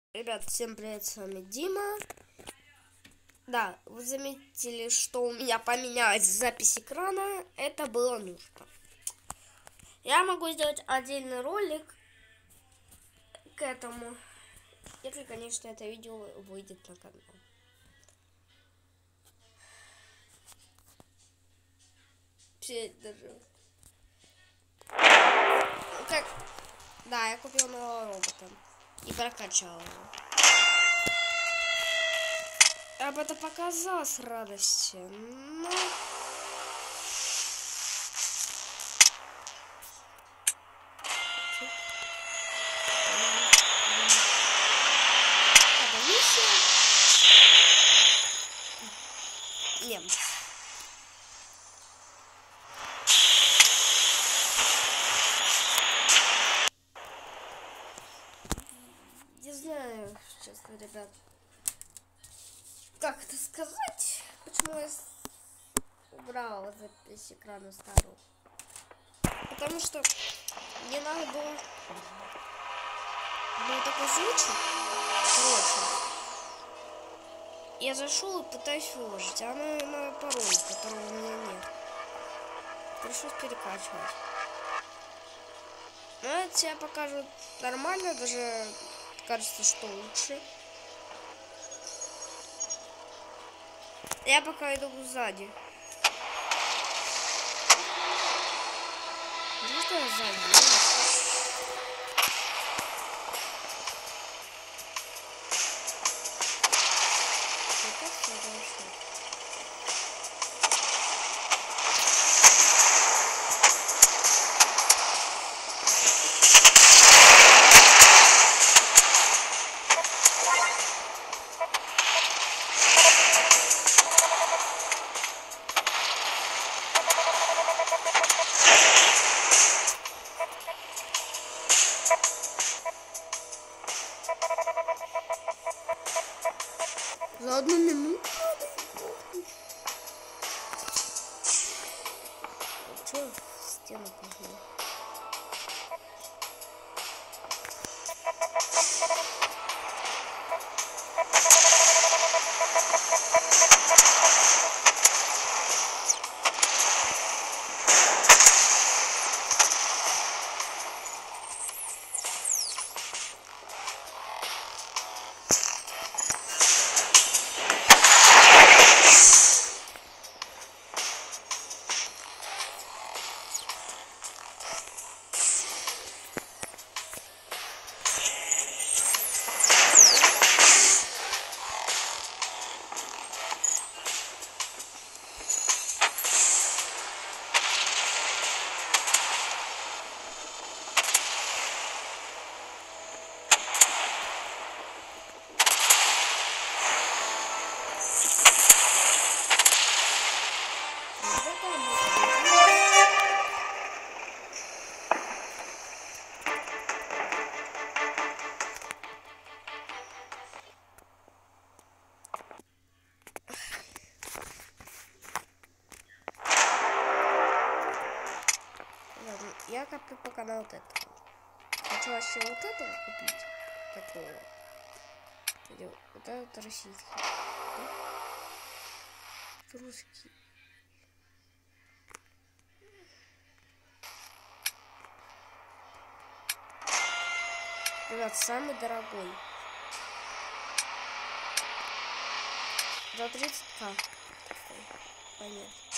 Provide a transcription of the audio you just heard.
Ребят, всем привет, с вами Дима. Да, вы заметили, что у меня поменялась запись экрана. Это было нужно. Я могу сделать отдельный ролик к этому, если, конечно, это видео выйдет на канал. Даже... Как... Да, я купил нового робота и прокачал его. Я бы это показал с радостью, но... Нет. Не знаю, честно, ребят, как это сказать, почему я убрала запись экрана старую. Потому что мне надо было такой случай. Короче, я зашел и пытаюсь выложить, а она на пароль, которого у меня нет. Пришлось перекачивать. Но это тебе покажут нормально, даже кажется, что лучше. Я пока иду сзади. Где-то я сзади. За 1 минуту. Че в стену пошел? Я коплю пока на вот это. Хочу вообще вот этого купить. Такого. Вот этот российский. Да? Русский. Ребят, самый дорогой. За 30 000. Понятно.